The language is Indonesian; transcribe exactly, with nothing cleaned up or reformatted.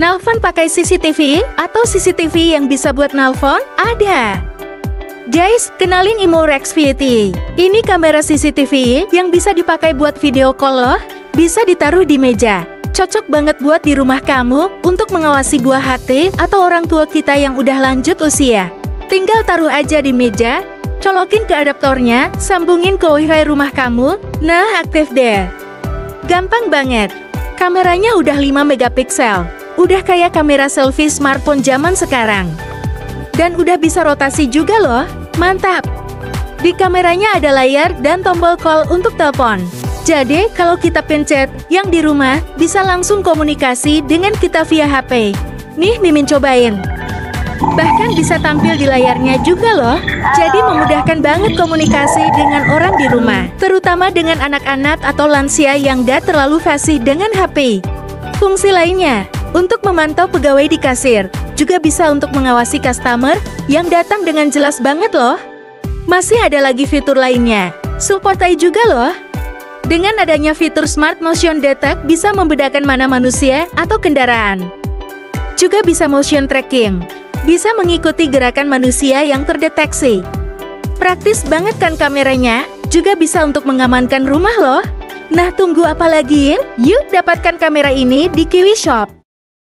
Nelpon pakai C C T V atau C C T V yang bisa buat nelpon? Ada. Guys, kenalin Imourex V T. Ini kamera C C T V yang bisa dipakai buat video call loh. Bisa ditaruh di meja. Cocok banget buat di rumah kamu untuk mengawasi buah hati atau orang tua kita yang udah lanjut usia. Tinggal taruh aja di meja, colokin ke adaptornya, sambungin ke WiFi rumah kamu. Nah, aktif deh. Gampang banget. Kameranya udah lima megapiksel. Udah kayak kamera selfie smartphone zaman sekarang. Dan udah bisa rotasi juga loh. Mantap. Di kameranya ada layar dan tombol call untuk telepon. Jadi, kalau kita pencet yang di rumah, bisa langsung komunikasi dengan kita via H P. Nih, Mimin cobain. Bahkan bisa tampil di layarnya juga loh. Jadi memudahkan banget komunikasi dengan orang di rumah. Terutama dengan anak-anak atau lansia yang gak terlalu fasih dengan H P. Fungsi lainnya, untuk memantau pegawai di kasir. Juga bisa untuk mengawasi customer yang datang dengan jelas banget loh. Masih ada lagi fitur lainnya. Support A I juga loh. Dengan adanya fitur Smart Motion Detect bisa membedakan mana manusia atau kendaraan. Juga bisa motion tracking. Bisa mengikuti gerakan manusia yang terdeteksi. Praktis banget kan kameranya? Juga bisa untuk mengamankan rumah loh. Nah, tunggu apa lagi? Yuk dapatkan kamera ini di Kiwi Shop.